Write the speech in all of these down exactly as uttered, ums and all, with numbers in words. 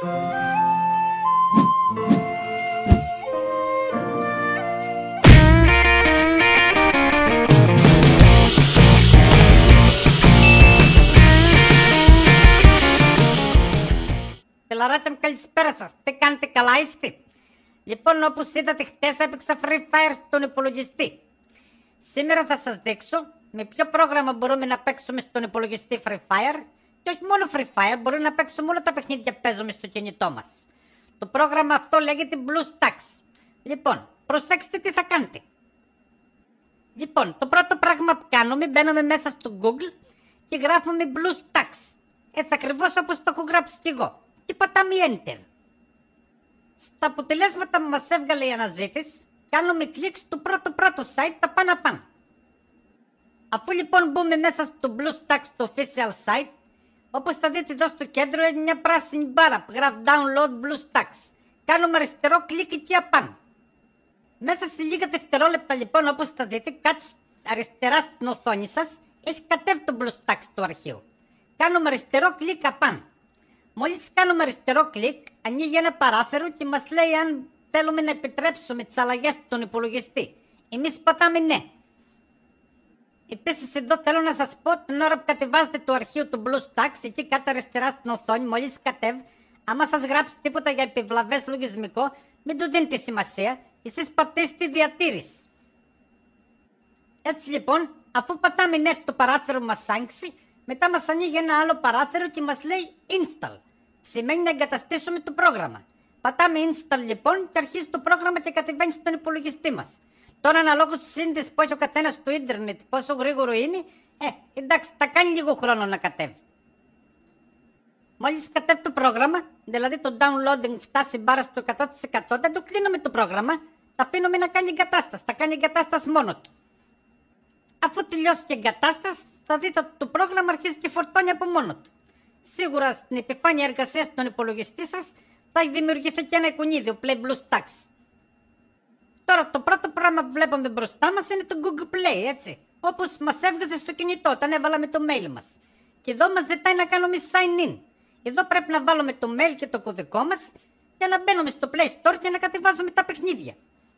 Τελαράτε μου, καλησπέρα σας. Τι κάνετε, καλά είστε? Λοιπόν, όπως είδατε, χτες έπαιξα Free Fire στον υπολογιστή. Σήμερα θα σας δείξω με ποιο πρόγραμμα μπορούμε να παίξουμε στον υπολογιστή Free Fire. Και όχι μόνο Free Fire, μπορούμε να παίξουμε όλα τα παιχνίδια που παίζουμε στο κινητό μας. Το πρόγραμμα αυτό λέγεται BlueStacks. Λοιπόν, προσέξτε τι θα κάνετε. Λοιπόν, το πρώτο πράγμα που κάνουμε, μπαίνουμε μέσα στο Google και γράφουμε BlueStacks. Έτσι ακριβώς όπως το έχω γράψει κι εγώ. Και πατάμε Enter. Στα αποτελέσματα που μας έβγαλε η αναζήτηση, κάνουμε κλικ στο πρώτο πρώτο site, τα πάνω πάνω. Αφού λοιπόν μπούμε μέσα στο BlueStacks, το official site, όπως θα δείτε εδώ στο κέντρο είναι μια πράσινη μπάρα που γράφει Download BlueStacks. Κάνουμε αριστερό κλικ εκεί απάνω. Μέσα σε λίγα δευτερόλεπτα λοιπόν, όπως θα δείτε, κάτω αριστερά στην οθόνη σας έχει κατέβει το BlueStacks το αρχείο. Κάνουμε αριστερό κλικ απάνω. Μόλις κάνουμε αριστερό κλικ, ανοίγει ένα παράθυρο και μας λέει αν θέλουμε να επιτρέψουμε τις αλλαγές στον υπολογιστή. Εμείς πατάμε ναι. Επίσης εδώ θέλω να σας πω την ώρα που κατεβάζετε το αρχείο του BlueStacks, εκεί κάτω αριστερά στην οθόνη, μόλις κατέβει, άμα σας γράψει τίποτα για επιβλαβές λογισμικό, μην του δίνετε σημασία, εσείς πατήστε διατήρηση. Έτσι λοιπόν, αφού πατάμε ναι στο παράθυρο που μας άνοιξε, μετά μας ανοίγει ένα άλλο παράθυρο και μας λέει Install. Σημαίνει να εγκαταστήσουμε το πρόγραμμα. Πατάμε Install λοιπόν και αρχίζει το πρόγραμμα και κατεβαίνει στον υπολογιστή μας. Τώρα αναλόγως τη σύνδεση που έχει ο καθένας στο ίντερνετ, πόσο γρήγορο είναι, ε, εντάξει, θα κάνει λίγο χρόνο να κατέβει. Μόλις κατέβει το πρόγραμμα, δηλαδή το downloading φτάσει μπάρα στο εκατό τοις εκατό, δεν το κλείνουμε το πρόγραμμα, θα αφήνουμε να κάνει εγκατάσταση, θα κάνει εγκατάσταση μόνο του. Αφού τελειώσει και εγκατάσταση, θα δείτε ότι το πρόγραμμα αρχίζει και φορτώνει από μόνο του. Σίγουρα στην επιφάνεια εργασίας στον υπολογιστή σας θα έχει δημιουργηθεί και ένα εικονίδιο Play BlueStacks. Τώρα το πρώτο πράγμα που βλέπουμε μπροστά μας είναι το Google Play, έτσι. Όπως μας έβγαζε στο κινητό όταν έβαλαμε το mail μας. Και εδώ μας ζητάει να κάνουμε sign in. Εδώ πρέπει να βάλουμε το mail και το κωδικό μας για να μπαίνουμε στο Play Store και να κατεβάζουμε τα παιχνίδια.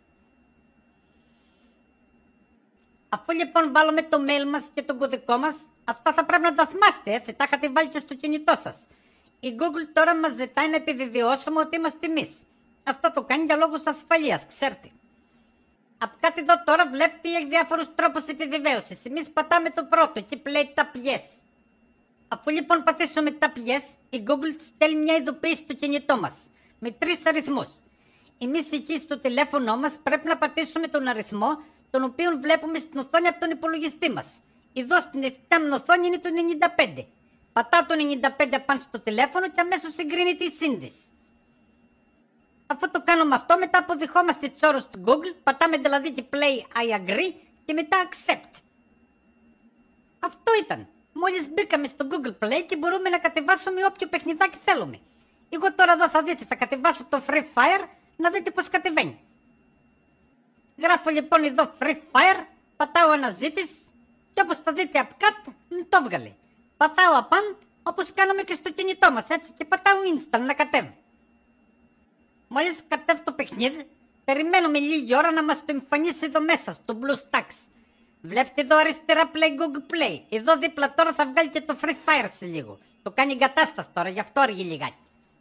Αφού λοιπόν βάλουμε το mail μας και τον κωδικό μας, αυτά θα πρέπει να τα θυμάστε, έτσι, τα είχατε βάλει και στο κινητό σας. Η Google τώρα μας ζητάει να επιβεβαιώσουμε ότι είμαστε εμείς. Αυτό το κάνει για λόγους ασφαλείας, ξέρετε. Από κάτι εδώ τώρα βλέπετε έχει διάφορους τρόπους επιβεβαίωσης. Εμείς πατάμε το πρώτο, εκεί πλέει Tap Yes. Αφού λοιπόν πατήσουμε Tap Yes, η Google στέλνει μια ειδοποίηση στο κινητό μας, με τρεις αριθμούς. Εμείς εκεί στο τηλέφωνο μας πρέπει να πατήσουμε τον αριθμό, τον οποίο βλέπουμε στην οθόνη από τον υπολογιστή μας. Εδώ στην δεξιά οθόνη είναι το ενενήντα πέντε. Πατάω το ενενήντα πέντε πάνω στο τηλέφωνο και αμέσως συγκρίνεται η σύνδεση. Αφού το κάνουμε αυτό, μετά αποδειχόμαστε τις όρους του Google, πατάμε δηλαδή και Play I agree και μετά Accept. Αυτό ήταν. Μόλις μπήκαμε στο Google Play και μπορούμε να κατεβάσουμε όποιο παιχνιδάκι θέλουμε. Εγώ τώρα εδώ θα δείτε, θα κατεβάσω το Free Fire, να δείτε πώς κατεβαίνει. Γράφω λοιπόν εδώ Free Fire, πατάω αναζήτηση και όπως θα δείτε από κάτω το έβγαλε. Πατάω απάνω όπως κάνουμε και στο κινητό μας, έτσι, και πατάω Install να κατέβει. Μόλις κατέβει το παιχνίδι, περιμένουμε λίγη ώρα να μας το εμφανίσει εδώ μέσα στο BlueStacks. Βλέπετε εδώ αριστερά Play Google Play. Εδώ δίπλα τώρα θα βγάλει και το Free Fire σε λίγο. Το κάνει εγκατάσταση τώρα, γι' αυτό αργεί λιγάκι.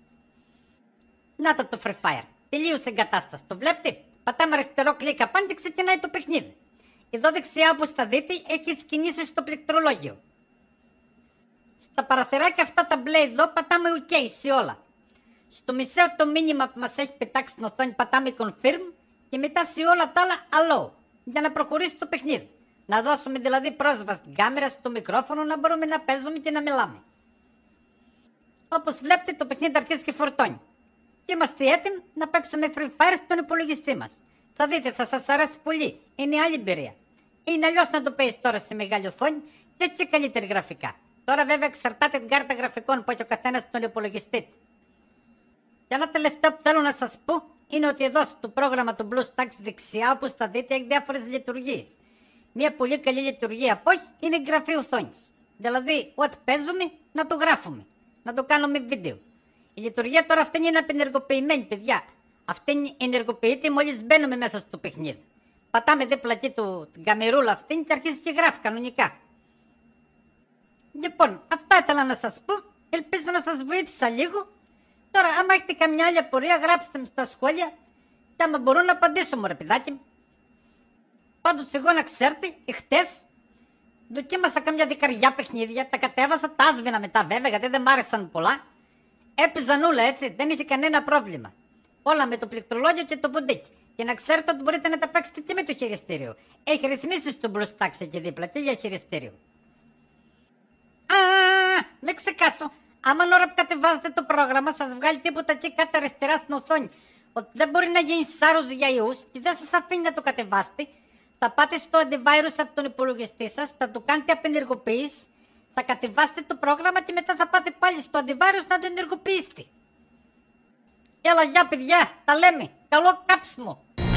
Να το το Free Fire. Τελείωσε εγκατάσταση, το βλέπετε. Πατάμε αριστερό κλικ απάνω και ξεκινάει το παιχνίδι. Εδώ δεξιά όπως θα δείτε έχει τις κινήσεις στο πληκτρολόγιο. Στα παραθυράκια αυτά τα μπλε εδώ πατάμε OK σε όλα. Στο μισό το μήνυμα που μας έχει πετάξει στην οθόνη πατάμε Confirm και μετά σε όλα τα άλλα Allow για να προχωρήσει το παιχνίδι. Να δώσουμε δηλαδή πρόσβαση στην κάμερα, στο μικρόφωνο, να μπορούμε να παίζουμε και να μιλάμε. Όπως βλέπετε το παιχνίδι αρχίζει και φορτώνει. Και είμαστε έτοιμοι να παίξουμε Free Fire στον υπολογιστή μας. Θα δείτε, θα σας αρέσει πολύ. Είναι άλλη εμπειρία. Είναι αλλιώς να το παίζεις τώρα σε μεγάλη οθόνη και όχι καλύτερη γραφικά. Τώρα βέβαια εξαρτάται την κάρτα γραφικών που έχει ο καθένας στον υπολογιστή του. Και ένα τελευταίο που θέλω να σας πω είναι ότι εδώ στο πρόγραμμα του BlueStacks δεξιά, όπως θα δείτε, έχει διάφορες λειτουργίες. Μια πολύ καλή λειτουργία που έχει είναι η γραφή οθόνης. Δηλαδή, ό,τι παίζουμε να το γράφουμε, να το κάνουμε βίντεο. Η λειτουργία τώρα αυτή είναι απενεργοποιημένη, παιδιά. Αυτή ενεργοποιείται μόλις μπαίνουμε μέσα στο παιχνίδι. Πατάμε δίπλα εκεί του, την καμερούλα αυτή και αρχίζει και γράφει κανονικά. Λοιπόν, αυτά ήθελα να σας πω. Ελπίζω να σας βοήθησα λίγο. Τώρα, άμα έχετε καμιά άλλη απορία, γράψτε με στα σχόλια. Και άμα μπορώ να απαντήσω, μωρέ παιδάκι μου. Πάντως, εγώ να ξέρετε, εχθές δοκίμασα καμιά δικαριά παιχνίδια. Τα κατέβασα, τα άσβηνα μετά βέβαια, γιατί δεν μ' άρεσαν πολλά. Έπαιζαν όλα έτσι, δεν είχε κανένα πρόβλημα. Όλα με το πληκτρολόγιο και το ποντίκι. Και να ξέρετε ότι μπορείτε να τα παίξετε και με το χειριστήριο. Έχει ρυθμίσεις του μπροστά εκεί δίπλα και για χειριστήριο. Α, μην ξεχάσω. Άμα ώρα που κατεβάζετε το πρόγραμμα, σας βγάλει τίποτα εκεί κάτω αριστερά στην οθόνη ότι δεν μπορεί να γίνει σάρος για ιούς και δεν σας αφήνει να το κατεβάσετε, θα πάτε στο antivirus από τον υπολογιστή σας, θα το κάνετε απενεργοποίηση, θα κατεβάσετε το πρόγραμμα και μετά θα πάτε πάλι στο antivirus να το ενεργοποιήσετε. Έλα, γεια παιδιά, τα λέμε. Καλό κάψιμο.